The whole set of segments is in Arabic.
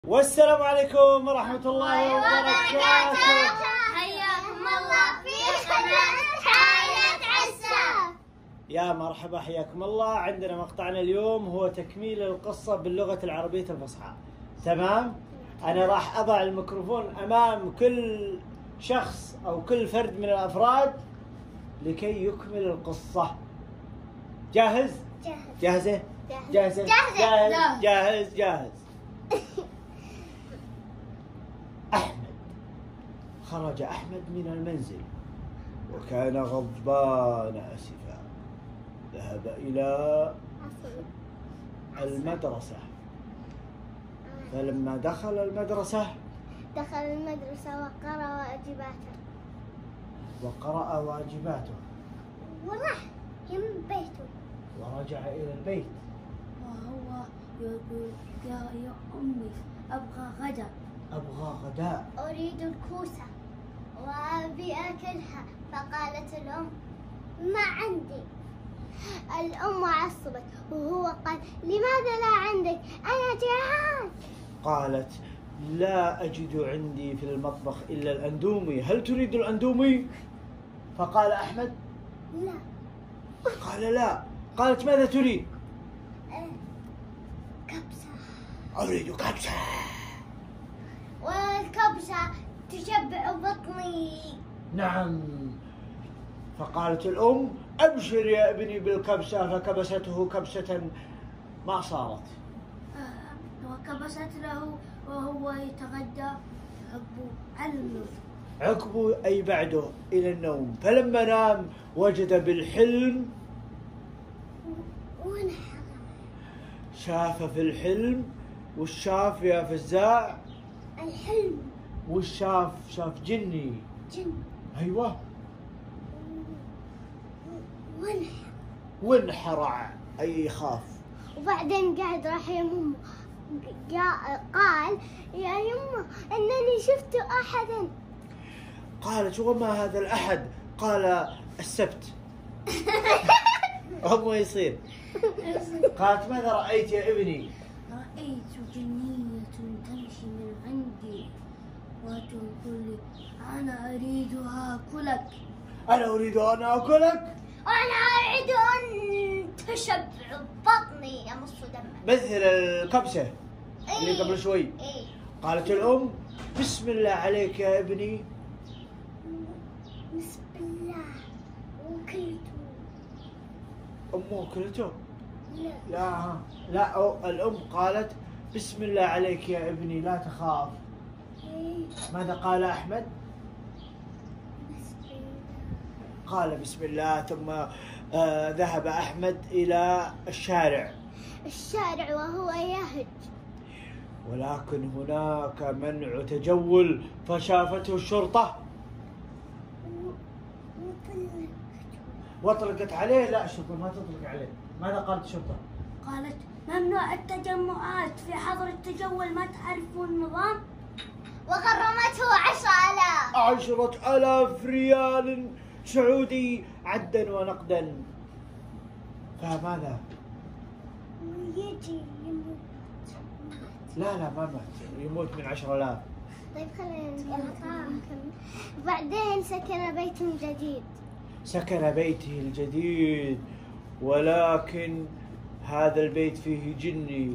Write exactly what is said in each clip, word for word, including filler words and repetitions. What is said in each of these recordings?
والسلام عليكم ورحمة الله وبركاته. حياكم الله في قناة حياة عساف. يا مرحبا، حياكم الله. عندنا مقطعنا اليوم هو تكميل القصة باللغة العربية الفصحى. تمام؟ أنا راح أضع الميكروفون أمام كل شخص أو كل فرد من الأفراد لكي يكمل القصة. جاهز؟ جاهز. جاهزة؟ جاهزة. جاهز جاهز جاهز, جاهز. أحمد. خرج أحمد من المنزل وكان غضبان آسفا. ذهب إلى المدرسة، فلما دخل المدرسة دخل المدرسة وقرأ واجباته وقرأ واجباته وراح يم بيته ورجع إلى البيت وهو يقول يا يا أمي أبغى غدا. أبغى غداء. أريد الكوسة وأبي أكلها. فقالت الأم ما عندي. الأم عصبت وهو قال لماذا لا عندك؟ أنا جعان. قالت لا أجد عندي في المطبخ إلا الأندومي، هل تريد الأندومي؟ فقال أحمد لا. قال لا. قالت ماذا تريد؟ أه، كبسة. أريد كبسة. والكبسة تشبع بطني. نعم. فقالت الأم أبشر يا ابني بالكبسة، فكبسته كبسة ما صارت. وكبست له وهو يتغدى حبه على النوم. عقبه أي بعده إلى النوم. فلما نام وجد بالحلم، ونحر. شاف في الحلم. والشاف يا فزاع؟ الحلم. والشاف شاف جني. جن. أيوة. ونحر. وانحرع أي يخاف. وبعدين قاعد راح يمه قال يا يمه انني شفت احدا. قالت وما هذا الأحد؟ قال السبت. هم يصير. قالت ماذا رأيت يا ابني؟ رأيت جنية تمشي من عندي وتقول لي أنا أريد آكلك. أنا أريد أن أكلك. انا اريد ان تشبع بطني امص دمك مثل الكبسة اللي إيه. قبل شوي. إيه. قالت الأم بسم الله عليك يا ابني. بسم الله وكلته. أمه أكلته؟ لا. لا لا أو الأم قالت بسم الله عليك يا ابني لا تخاف. إيه. ماذا قال أحمد؟ بسم الله. قال بسم الله. ثم آه ذهب أحمد إلى الشارع. الشارع وهو يهج. ولكن هناك منع تجول، فشافته الشرطة وطلقته. واطلقت عليه. لا، الشرطة ما تطلق عليه. ماذا قالت الشرطة؟ قالت ممنوع التجمعات في حظر التجول، ما تعرفون النظام. وغرمته عشرة آلاف. عشرة آلاف ريال سعودي عدا ونقدا. فماذا؟ ويجي يموت. لا لا ما مات، يموت من عشرة آلاف. طيب خلينا نكمل. بعدين سكن بيت جديد. سكن بيته الجديد، ولكن هذا البيت فيه جني.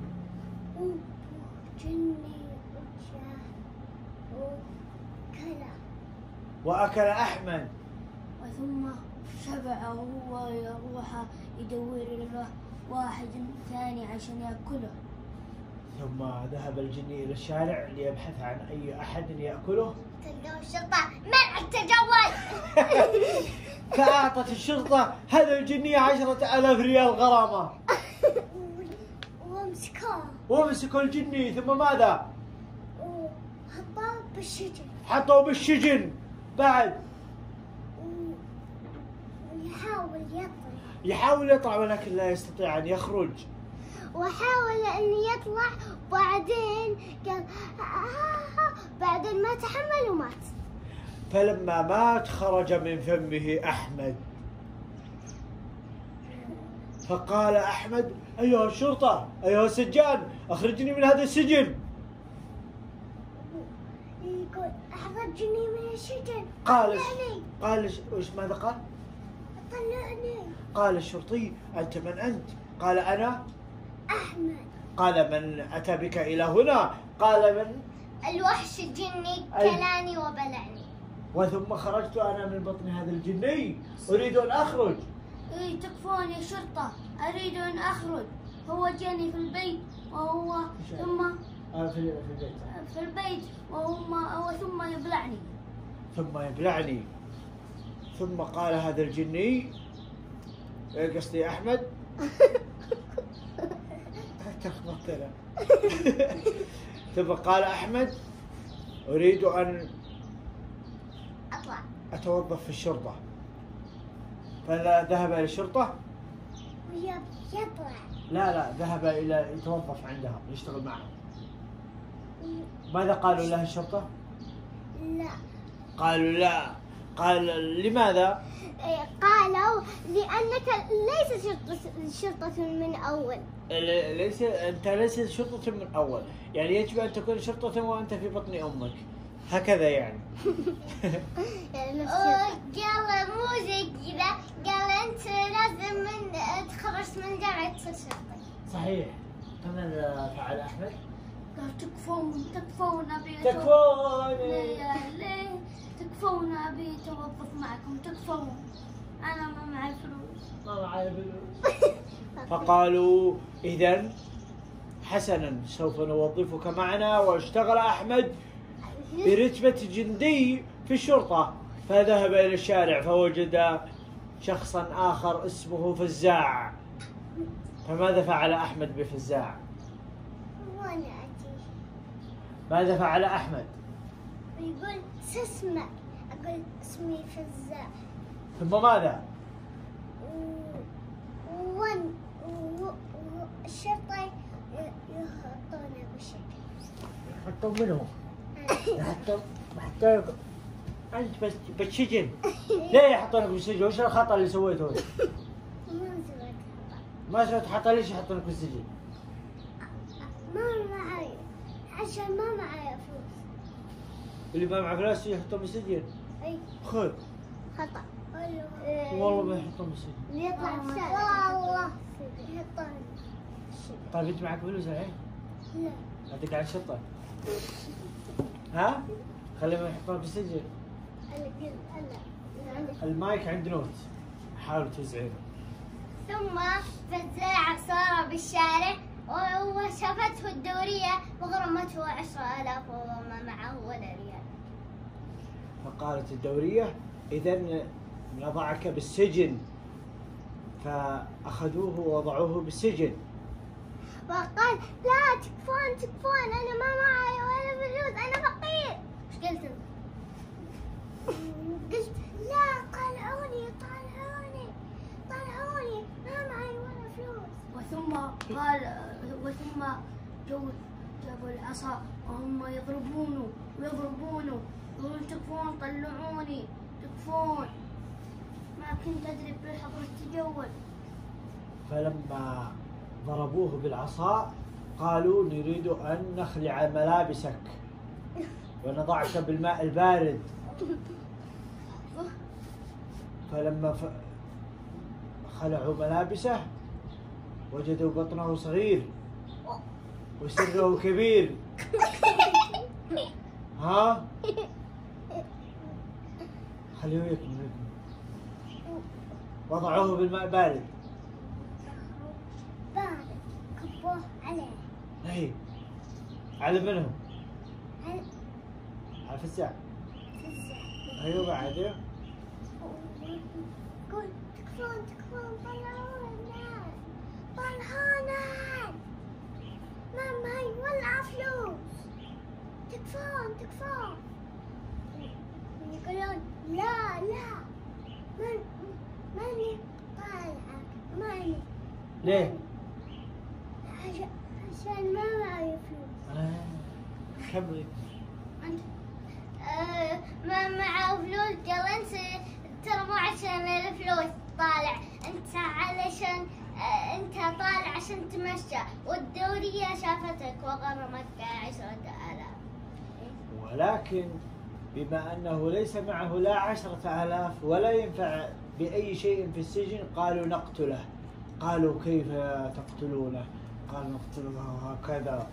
جني وجاه وكلا. وأكل أحمد. وثم شبع وهو يروح يدور له واحد ثاني عشان يأكله. ثم ذهب الجني إلى الشارع ليبحث عن أي أحد يأكله. تلقوا الشرطة منع التجول. فأعطت الشرطة هذا الجني عشرة آلاف ريال غرامة. وامسكوه ومسكوا الجني. ثم ماذا؟ وحطوه بالسجن. حطوه بالسجن. بعد ويحاول يطلع. يحاول يطلع ولكن لا يستطيع أن يخرج. وحاول أن يطلع. بعدين قال آه. بعدين ما تحمل ومات. فلما مات خرج من فمه أحمد. فقال أحمد أيها الشرطة، أيها السجان، أخرجني من هذا السجن. أخرجني من السجن. قال طلعني قال إيش- وش ماذا قال؟ طلعني. قال الشرطي: أنت من أنت؟ قال: أنا. أحمد. قال: من أتى بك إلى هنا؟ قال: من. الوحش الجني أي. كلاني وبلعني. وثم خرجت أنا من بطن هذا الجني أريد أن أخرج. إيه تكفون يا شرطة، أريد أن أخرج. هو جاني في البيت وهو ثم آه في في البيت. في البيت وهم وثم يبلعني. ثم يبلعني. ثم قال هذا الجني، إيه قصدي أحمد، تخبطت أنا. ثم قال أحمد: أريد أن أطلع. أتوظف في الشرطة. فذهب إلى الشرطة. ويب يطلع. لا لا ذهب إلى يتوظف عندها يشتغل معهم. ماذا قالوا له الشرطة؟ لا. قالوا لا. قال: لماذا؟ إيه، قالوا لأنك ليس شرطة شرطة من أول. ل- ليس أنت ليس شرطة من أول، يعني يجب أن تكون شرطة وأنت في بطن أمك، هكذا يعني. يعني نفس قال مو زي كذا، قال أنت لازم من تخرجت من جامعة تصير شرطي. صحيح. فماذا فعل أحمد؟ قال تكفون تكفون أبي تكفون. ليه ليه تكفون أبي أتوظف معكم، تكفون أنا ما معي فلوس. ما معي فلوس. فقالوا: إذن حسنا، سوف نوظفك معنا. واشتغل أحمد برتبة جندي في الشرطة. فذهب إلى الشارع فوجد شخصا آخر اسمه فزاع. فماذا فعل أحمد بفزاع؟ وأنا أجي ماذا فعل أحمد؟ يقول شو اسمك؟ أقول اسمي فزاع. ثم ماذا؟ وان الشرطة يحطونه بالشكل. حطوا منه. حطوا حطوا أنت بس بالسجن. ليه يحطونك بالسجن؟ وش الخطأ اللي سويته؟ ما سويت خطأ. ما سويت خطأ، ليش يحطونك بالسجن؟ ما معي عشان ما معي فلوس. اللي ما معه فلوس يحطون بالسجن. أي خذ. خطأ. والله ما يحطون بالسجن. يطلع بسرعة. والله يحطون. طيب أنت معك فلوس الحين؟ لا. أعطيك على الشطة. ها؟ خليهم يحطون بالسجن. المايك عند نوت، حاولوا توزعينه. ثم فزاع صار بالشارع وشافته الدورية وغرمته عشرة آلاف وما معه ولا ريال. فقالت الدورية: إذن نضعك بالسجن. فأخذوه ووضعوه بالسجن. وقال: لا تكفون تكفون، أنا ما معي ولا فلوس، أنا فقير. إيش قلت؟ قلت لا، طلعوني طلعوني طلعوني، ما معي ولا فلوس. وثم قال وثم جو جابوا العصا وهم يضربونه ويضربونه يقولون تكفون طلعوني تكفون. ما كنت أدري بالحضر التجول. فلما ضربوه بالعصا قالوا: نريد أن نخلع ملابسك ونضعك بالماء البارد. فلما ف... خلعوا ملابسه وجدوا بطنه صغير وسره كبير. ها؟ خليه يكمل. وضعوه بالماء بارد. بارد كبوه عليه. اي على منهم؟ على على فزاع. فزاع. ايوه بعد. قول تكفون تكفون طلعونا طلعونا، ما معي ولا فلوس، تكفون تكفون. يقولون لا لا، من ماني طالعة، ماني. ليه؟ عشان عشان ما معي فلوس. آه. كملي. أنت آه، ما معه فلوس. قال انت ترى مو عشان الفلوس طالع، انت علشان آه، انت طالع عشان تمشى، والدورية شافتك وغرمتك عشرة آلاف. ولكن بما أنه ليس معه لا عشرة آلاف ولا ينفع بأي شيء في السجن، قالوا نقتله. قالوا كيف تقتلونه؟ قال نقتله هكذا.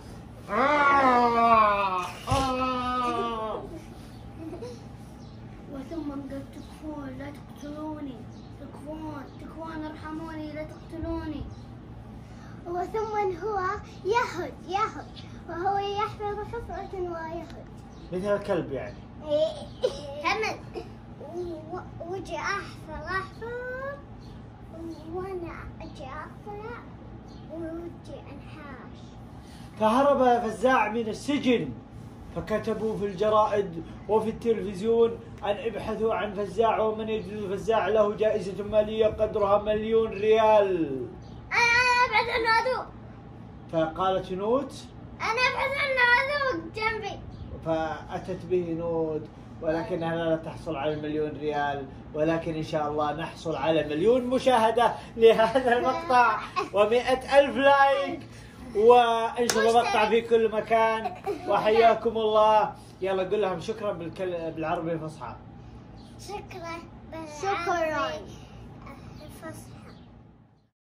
وثم قال تكفون لا تقتلوني، تكفون تكفون ارحموني لا تقتلوني. وثم هو يهد يهد وهو يحفظ حفظة ويهد مثل الكلب يعني. كمل. وجي أحفظ أحفظ وأنا أجي أطلع وودي أنحاش. فهرب فزاع من السجن، فكتبوا في الجرائد وفي التلفزيون أن ابحثوا عن فزاع، ومن يجد فزاع له جائزة مالية قدرها مليون ريال. أنا أبحث عن عدو. فقالت نوت أنا أبحث عن عدو جنبي. فأتت به نوت، ولكنها لا تحصل على المليون ريال، ولكن إن شاء الله نحصل على مليون مشاهدة لهذا المقطع ومئة ألف لايك، وانشروا المقطع في كل مكان. وحياكم الله. يلا قل لهم شكرا بالكل... بالعربي الفصحى. شكرا بالعربي الفصحى.